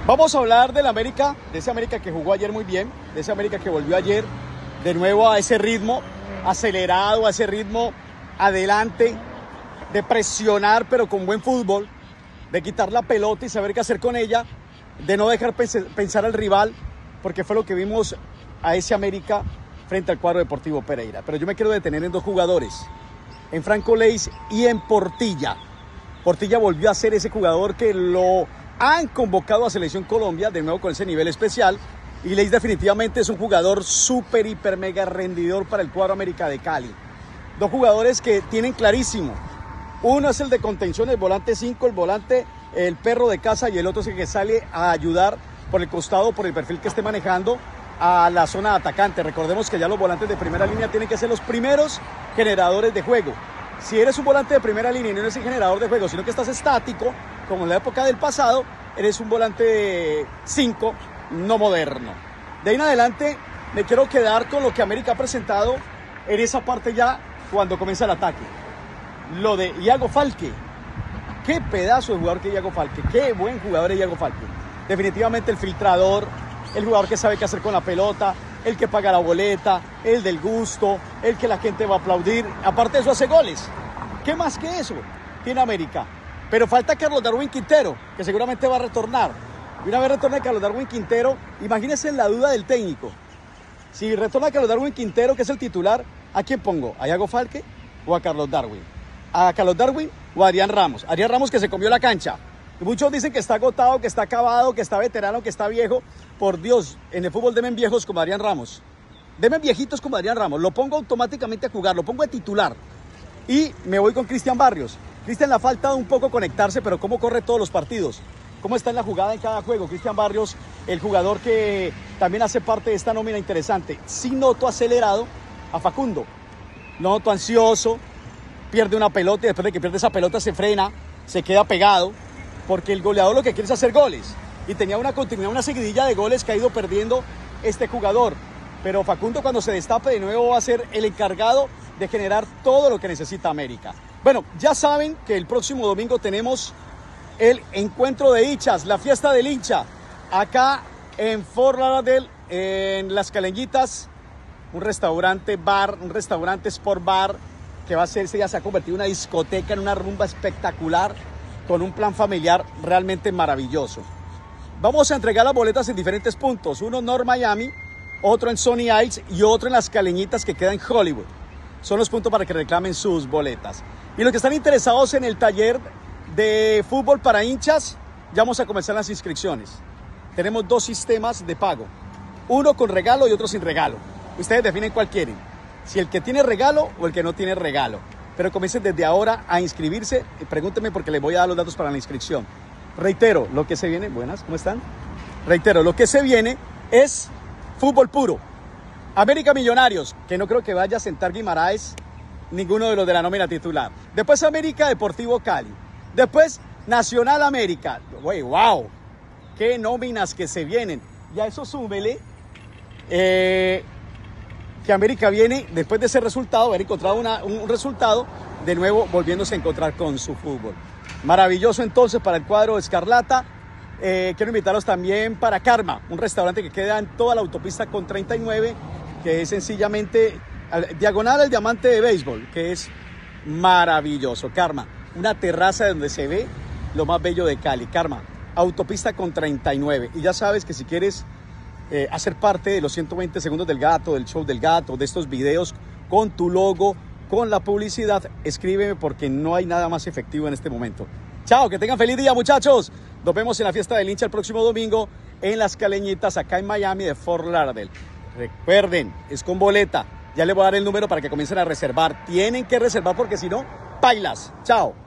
Vamos a hablar del América, de ese América que jugó ayer muy bien, de ese América que volvió ayer de nuevo a ese ritmo acelerado, a ese ritmo adelante, de presionar pero con buen fútbol, de quitar la pelota y saber qué hacer con ella, de no dejar pensar al rival, porque fue lo que vimos a ese América frente al cuadro Deportivo Pereira. Pero yo me quiero detener en dos jugadores, en Franco Leis y en Portilla. Portilla volvió a ser ese jugador que lo han convocado a Selección Colombia, de nuevo con ese nivel especial, y Leis definitivamente es un jugador súper, hiper, mega rendidor para el cuadro América de Cali. Dos jugadores que tienen clarísimo. Uno es el de contención, el volante 5, el volante, el perro de casa, y el otro es el que sale a ayudar por el costado, por el perfil que esté manejando a la zona de atacante. Recordemos que ya los volantes de primera línea tienen que ser los primeros generadores de juego. Si eres un volante de primera línea y no eres el generador de juego, sino que estás estático, como en la época del pasado, eres un volante 5, no moderno. De ahí en adelante me quiero quedar con lo que América ha presentado en esa parte ya cuando comienza el ataque. Lo de Iago Falque. Qué pedazo de jugador que es Iago Falque. Qué buen jugador es Iago Falque. Definitivamente el filtrador, el jugador que sabe qué hacer con la pelota, el que paga la boleta, el del gusto, el que la gente va a aplaudir. Aparte de eso hace goles. ¿Qué más que eso tiene América? Pero falta Carlos Darwin Quintero, que seguramente va a retornar. Y una vez retorne Carlos Darwin Quintero, imagínense la duda del técnico. Si retorna Carlos Darwin Quintero, que es el titular, ¿a quién pongo? ¿A Iago Falque o a Carlos Darwin? ¿A Carlos Darwin o a Adrián Ramos? Adrián Ramos, que se comió la cancha. Y muchos dicen que está agotado, que está acabado, que está veterano, que está viejo. Por Dios, en el fútbol denme viejos como Adrián Ramos. Denme viejitos como Adrián Ramos. Lo pongo automáticamente a jugar, lo pongo de titular. Y me voy con Cristian Barrios. Cristian le ha faltado un poco conectarse, pero cómo corre todos los partidos. Cómo está en la jugada en cada juego. Cristian Barrios, el jugador que también hace parte de esta nómina interesante. Sí noto acelerado a Facundo. Noto ansioso, pierde una pelota y después de que pierde esa pelota se frena, se queda pegado. Porque el goleador lo que quiere es hacer goles. Y tenía una continuidad, una seguidilla de goles que ha ido perdiendo este jugador. Pero Facundo, cuando se destape de nuevo, va a ser el encargado de generar todo lo que necesita América. Bueno, ya saben que el próximo domingo tenemos el encuentro de hinchas, la fiesta del hincha, acá en Fort Lauderdale, en Las Caleñitas, un restaurante bar, un restaurante sport bar, que va a ser, ya se ha convertido en una discoteca, en una rumba espectacular, con un plan familiar realmente maravilloso. Vamos a entregar las boletas en diferentes puntos, uno en North Miami, otro en Sunny Isles y otro en Las Caleñitas, que queda en Hollywood. Son los puntos para que reclamen sus boletas. Y los que están interesados en el taller de fútbol para hinchas, ya vamos a comenzar las inscripciones. Tenemos dos sistemas de pago, uno con regalo y otro sin regalo. Ustedes definen cuál quieren, si el que tiene regalo o el que no tiene regalo. Pero comiencen desde ahora a inscribirse. Pregúntenme porque les voy a dar los datos para la inscripción. Reitero, lo que se viene, buenas, ¿cómo están? Reitero, lo que se viene es fútbol puro. América Millonarios, que no creo que vaya a sentar Guimaraes, ninguno de los de la nómina titular. Después América Deportivo Cali. Después Nacional América. Güey, wow, qué nóminas que se vienen. Y a eso súmele que América viene, después de ese resultado, haber encontrado un resultado, de nuevo volviéndose a encontrar con su fútbol. Maravilloso entonces para el cuadro Escarlata. Quiero invitarlos también para Karma, un restaurante que queda en toda la autopista con 39, que es sencillamente diagonal al diamante de béisbol, que es maravilloso. Karma, una terraza donde se ve lo más bello de Cali. Karma, autopista con 39. Y ya sabes que si quieres hacer parte de los 120 segundos del gato, del show del gato, de estos videos con tu logo, con la publicidad, escríbeme porque no hay nada más efectivo en este momento. Chao, que tengan feliz día, muchachos. Nos vemos en la fiesta del hincha el próximo domingo en Las Caleñitas, acá en Miami de Fort Lauderdale. Recuerden, es con boleta. Ya les voy a dar el número para que comiencen a reservar. Tienen que reservar porque si no, pailas. Chao.